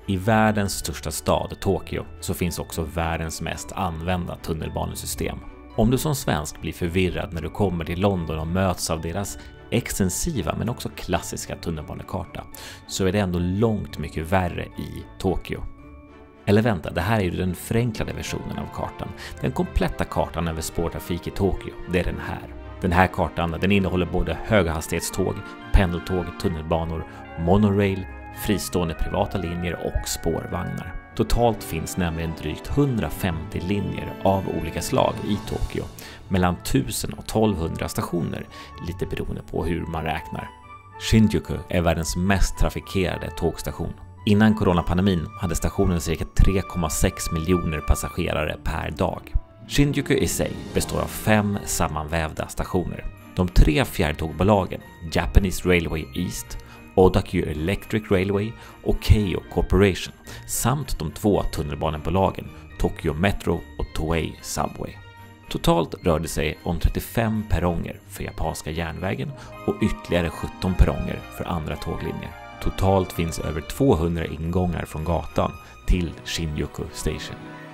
I världens största stad, Tokyo, så finns också världens mest använda tunnelbanesystem. Om du som svensk blir förvirrad när du kommer till London och möts av deras extensiva men också klassiska tunnelbanekarta, så är det ändå långt mycket värre i Tokyo. Eller vänta, det här är ju den förenklade versionen av kartan. Den kompletta kartan över spårtrafik i Tokyo, det är den här. Den här kartan, den innehåller både höghastighetståg, pendeltåg, tunnelbanor, monorail, fristående privata linjer och spårvagnar. Totalt finns nämligen drygt 150 linjer av olika slag i Tokyo, mellan 1000 och 1200 stationer, lite beroende på hur man räknar. Shinjuku är världens mest trafikerade tågstation. Innan coronapandemin hade stationen cirka 3,6 miljoner passagerare per dag. Shinjuku i sig består av 5 sammanvävda stationer. De 3 fjärrtågbolagen, Japanese Railway East, Odakyu Electric Railway och Keio Corporation, samt de 2 tunnelbanebolagen Tokyo Metro och Toei Subway. Totalt rör det sig om 35 perronger för japanska järnvägen och ytterligare 17 perronger för andra tåglinjer. Totalt finns över 200 ingångar från gatan till Shinjuku Station.